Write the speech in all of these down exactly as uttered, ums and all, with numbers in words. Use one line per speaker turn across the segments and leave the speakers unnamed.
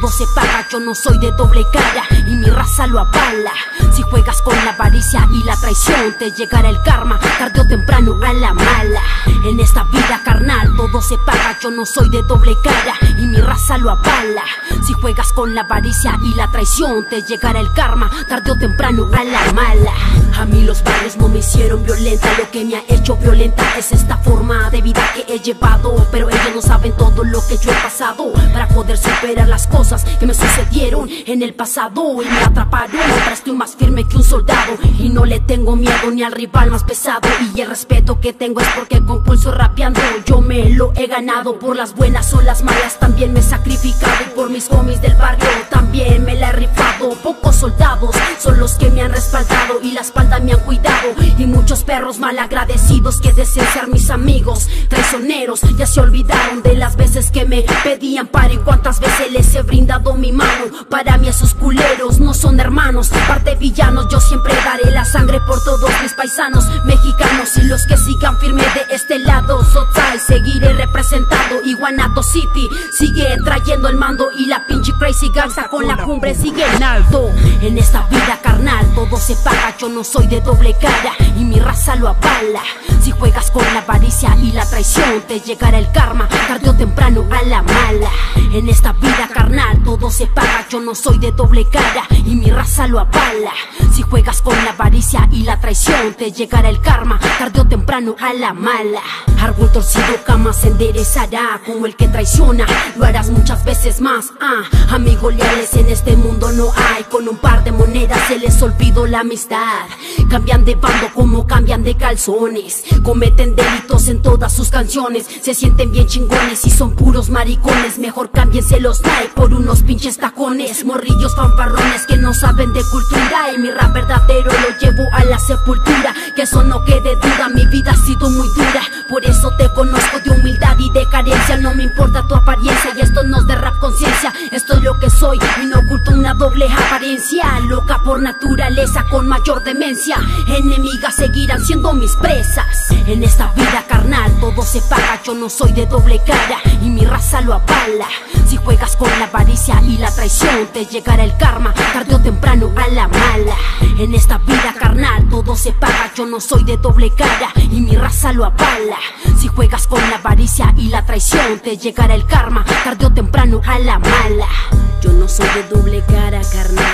todo se paga, yo no soy de doble cara y mi raza lo avala. Si juegas con la avaricia y la traición, te llegará el karma, tarde o temprano a la mala. En esta vida carnal todo se paga, yo no soy de doble cara y mi raza lo avala. Si juegas con la avaricia y la traición, te llegará el karma, tarde o temprano a la mala. A mí los barrios no me hicieron violenta, lo que me ha hecho violenta es esta forma de vida que he llevado. Pero ellos no saben todo lo que yo he pasado para poder superar las cosas que me sucedieron en el pasado y me atraparon. Ahora estoy más firme que un soldado y no le tengo miedo ni al rival más pesado. Y el respeto que tengo es porque con pulso rapeando yo me lo he ganado. Por las buenas o las malas también me he sacrificado, y por mis homies del barrio también me la he rifado. Pocos soldados son los que me han respaldado y la espalda me han cuidado, y muchos perros malagradecidos que desean ser mis amigos traicioneros ya se olvidaron de las veces que me pedían par y cuántas veces les he brindado mi mano. Para mí esos culeros no son hermanos, parte villanos. Yo siempre daré la sangre por todos mis paisanos mexicanos y los que sigan firme de este lado. Sotsai seguiré representado y Guanato City sigue trayendo el mando, y la pinche crazy gangsta con la cumbre sigue en alto. En esta vida carnal todo se paga, yo no soy de doble cara y mi raza lo avala. Si juegas con la avaricia y la traición, te llegará el karma, tarde o temprano a la mala. En esta vida carnal todo se paga, yo no soy de doble cara y mi raza lo avala. Si juegas con la avaricia y la traición, te llegará el karma, tarde o temprano a la mala. Árbol torcido jamás se enderezará, como el que traiciona lo harás muchas veces más. Ah, amigos leales en este mundo no hay, con un par de monedas se les olvidó la amistad. Cambian de bando como cambian de calzones, cometen delitos en todas sus canciones, se sienten bien chingones y son puros maricones. Mejor cámbiense los Nike por unos pinches tacones. Morrillos fanfarrones que no saben de cultura, y mi rap verdadero lo llevo a la sepultura. Que eso no quede duda, mi vida ha sido muy dura, por eso te conozco de humildad y de carencia. No me importa tu apariencia y esto no es de rap conciencia, esto es lo que soy y no oculto una doble apariencia. Loca por naturaleza con mayor demencia, enemigas seguirán siendo mis presas. En esta vida carnal todo se paga, yo no soy de doble cara y mi raza lo avala. Si juegas con la avaricia y la traición, te llegará el karma, tarde o temprano a la mala. En esta vida carnal todo se paga, yo no soy de doble cara y mi raza lo avala. Si juegas con la avaricia y la traición, te llegará el karma, tarde o temprano a la mala. Yo no soy de doble cara carnal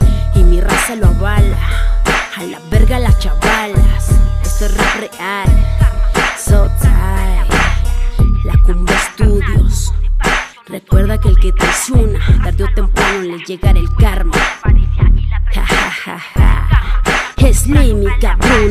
y mi raza lo avala. A la verga las chavalas, esto es rap real. Sotsai, la Cumbre Studios. Recuerda que el que traiciona, tarde o temprano le llegará el karma. Ja, ja, ja, ja. Es Slimmy, cabrón.